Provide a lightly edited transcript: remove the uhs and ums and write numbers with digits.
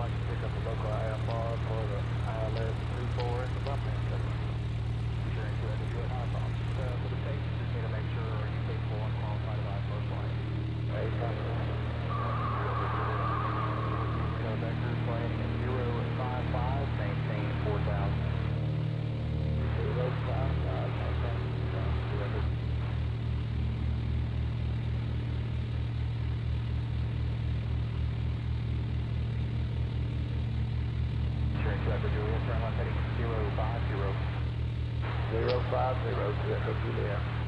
like to pick up a local IFR for the ILS 34 at the bump station. Sure, and I can do it now. For the station, just need to make sure are you capable and qualified of IFR flight. Hey, vectors flying at 055, maintain 4,000. 055, maintain 4,000. Juliet, turn left heading 050. 050, Juliet.